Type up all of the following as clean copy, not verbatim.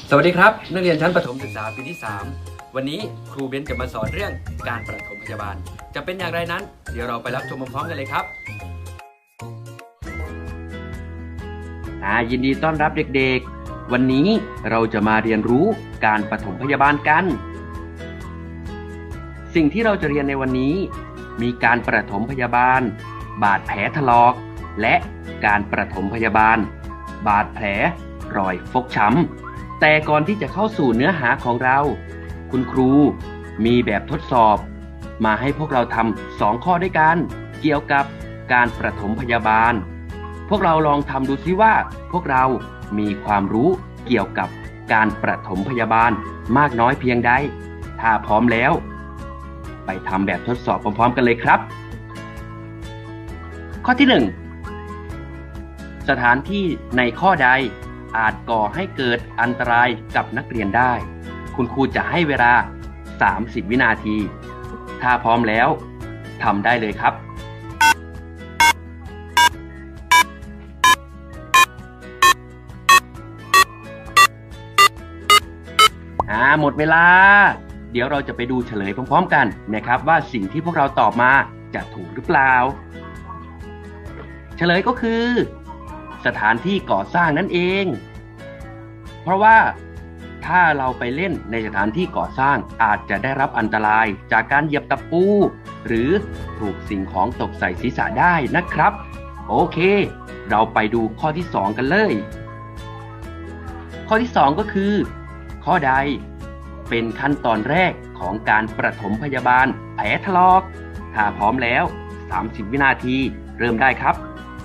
สวัสดีครับนักเรียนชั้นประถมศึกษาปีที่ 3วันนี้ครูเบนจะมาสอนเรื่องการปฐมพยาบาลจะเป็นอย่างไรนั้นเดี๋ยวเราไปรับชมพร้อมๆกันเลยครับยินดีต้อนรับเด็กๆวันนี้เราจะมาเรียนรู้การปฐมพยาบาลกันสิ่งที่เราจะเรียนในวันนี้มีการปฐมพยาบาลบาดแผลถลอกและการปฐมพยาบาลบาดแผลรอยฟกช้ำแต่ก่อนที่จะเข้าสู่เนื้อหาของเราคุณครูมีแบบทดสอบมาให้พวกเราทำ2 ข้อด้วยกันเกี่ยวกับการปฐมพยาบาลพวกเราลองทำดูซิว่าพวกเรามีความรู้เกี่ยวกับการปฐมพยาบาลมากน้อยเพียงใดถ้าพร้อมแล้วไปทำแบบทดสอบพร้อมๆกันเลยครับข้อที่ 1สถานที่ในข้อใดอาจก่อให้เกิดอันตรายกับนักเรียนได้คุณครูจะให้เวลา30 วินาทีถ้าพร้อมแล้วทำได้เลยครับหมดเวลาเดี๋ยวเราจะไปดูเฉลยพร้อมๆกันนะครับว่าสิ่งที่พวกเราตอบมาจะถูกหรือเปล่าเฉลยก็คือสถานที่ก่อสร้างนั่นเองเพราะว่าถ้าเราไปเล่นในสถานที่ก่อสร้างอาจจะได้รับอันตรายจากการเหยียบตะปูหรือถูกสิ่งของตกใส่ศีรษะได้นะครับโอเคเราไปดูข้อที่ 2กันเลยข้อที่ 2ก็คือข้อใดเป็นขั้นตอนแรกของการปฐมพยาบาลแผลถลอกถ้าพร้อมแล้ว30 วินาทีเริ่มได้ครับ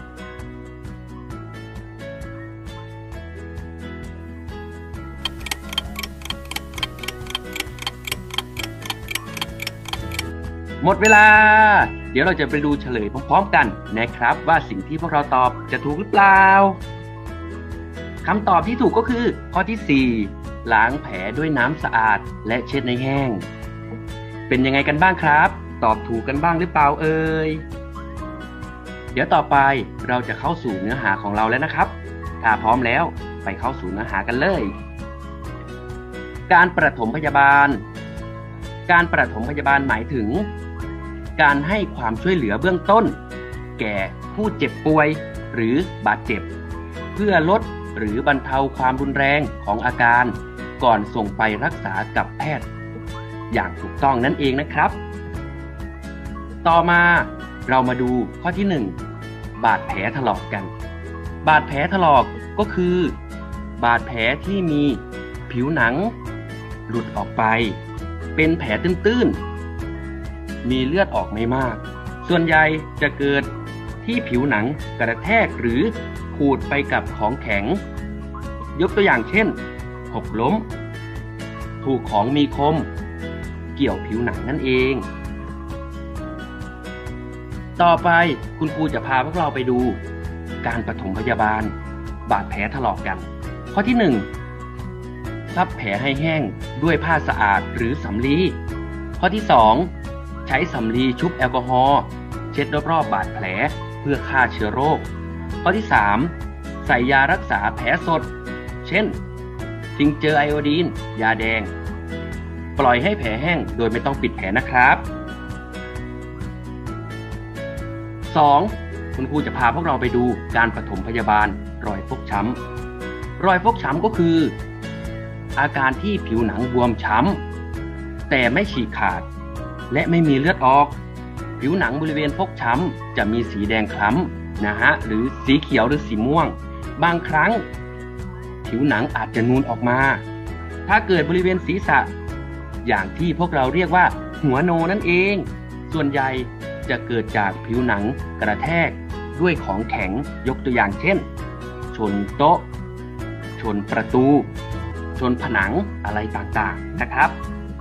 หมดเวลาเดี๋ยวเราจะไปดูเฉลยพร้อมๆกันนะครับว่าสิ่งที่พวกเราตอบจะถูกหรือเปล่าคำตอบที่ถูกก็คือข้อที่4ล้างแผลด้วยน้ำสะอาดและเช็ดให้แห้งเป็นยังไงกันบ้างครับตอบถูกกันบ้างหรือเปล่าเอ่ยเดี๋ยวต่อไปเราจะเข้าสู่เนื้อหาของเราแล้วนะครับถ้าพร้อมแล้วไปเข้าสู่เนื้อหากันเลยการปฐมพยาบาลการปฐมพยาบาลหมายถึงการให้ความช่วยเหลือเบื้องต้นแก่ผู้เจ็บป่วยหรือบาดเจ็บเพื่อลดหรือบรรเทาความรุนแรงของอาการก่อนส่งไปรักษากับแพทย์อย่างถูกต้องนั่นเองนะครับต่อมาเรามาดูข้อที่ 1บาดแผลถลอกกันบาดแผลถลอกก็คือบาดแผลที่มีผิวหนังหลุดออกไปเป็นแผลตื้นๆมีเลือดออกไม่มากส่วนใหญ่จะเกิดที่ผิวหนังกระแทกหรือขูดไปกับของแข็งยกตัวอย่างเช่นหกล้มถูกของมีคมเกี่ยวผิวหนังนั่นเองต่อไปคุณครูจะพาพวกเราไปดูการปฐมพยาบาลบาดแผลถลอกกันข้อที่ 1ซับแผลให้แห้งด้วยผ้าสะอาดหรือสำลีข้อที่ 2ใช้สำลีชุบแอลกอฮอล์เช็ดรอบๆบาดแผลเพื่อฆ่าเชื้อโรคข้อที่ 3ใส่ยารักษาแผลสดเช่นทิงเจอร์ไอโอดีนยาแดงปล่อยให้แผลแห้งโดยไม่ต้องปิดแผลนะครับ2คุณครูจะพาพวกเราไปดูการปฐมพยาบาลรอยฟกช้ำรอยฟกช้ำก็คืออาการที่ผิวหนังบวมช้ำแต่ไม่ฉีกขาดและไม่มีเลือดออกผิวหนังบริเวณฟกช้ำจะมีสีแดงคล้ำหรือสีเขียวหรือสีม่วงบางครั้งผิวหนังอาจจะนูนออกมาถ้าเกิดบริเวณศีรษะอย่างที่พวกเราเรียกว่าหัวโนนั่นเองส่วนใหญ่จะเกิดจากผิวหนังกระแทกด้วยของแข็งยกตัวอย่างเช่นชนโต๊ะชนประตูชนผนังอะไรต่างๆนะครับ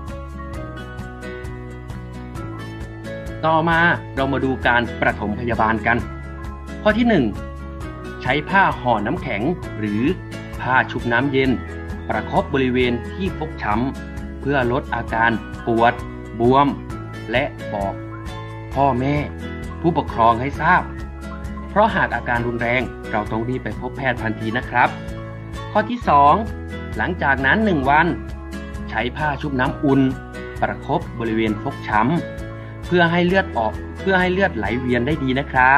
ต่อมาเรามาดูการปฐมพยาบาลกันข้อที่ 1ใช้ผ้าห่อน้ำแข็งหรือผ้าชุบน้ำเย็นประคบบริเวณที่ฟกช้ำเพื่อลดอาการปวดบวมและบอกพ่อแม่ผู้ปกครองให้ทราบเพราะหากอาการรุนแรงเราต้องรีบไปพบแพทย์ทันทีนะครับข้อที่ 2 หลังจากนั้น1 วันใช้ผ้าชุบน้ำอุ่นประคบบริเวณฟกช้ำเพื่อให้เลือดไหลเวียนได้ดีนะครับ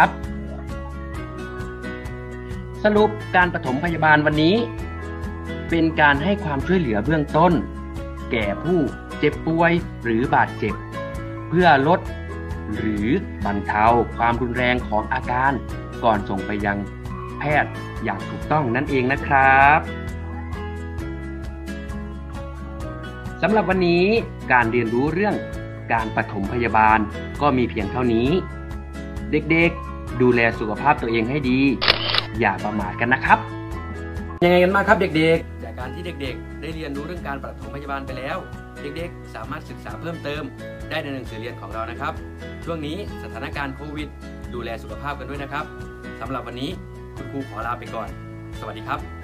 สรุปการปฐมพยาบาลวันนี้เป็นการให้ความช่วยเหลือเบื้องต้นแก่ผู้เจ็บป่วยหรือบาดเจ็บเพื่อลดหรือบรรเทาความรุนแรงของอาการก่อนส่งไปยังแพทย์อย่างถูกต้องนั่นเองนะครับสำหรับวันนี้การเรียนรู้เรื่องการปฐมพยาบาลก็มีเพียงเท่านี้เด็กๆดูแลสุขภาพตัวเองให้ดีอย่าประมาทกันนะครับยังไงกันบ้างครับเด็กๆจากการที่เด็กๆได้เรียนรู้เรื่องการปฐมพยาบาลไปแล้วเด็กๆสามารถศึกษาเพิ่มเติมได้ในหนังสือเรียนของเรานะครับช่วงนี้สถานการณ์โควิดดูแลสุขภาพกันด้วยนะครับสำหรับวันนี้คุณครูขอลาไปก่อนสวัสดีครับ